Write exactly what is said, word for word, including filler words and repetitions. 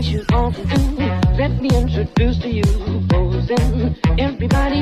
she's often do. Let me introduce to you, posing. Everybody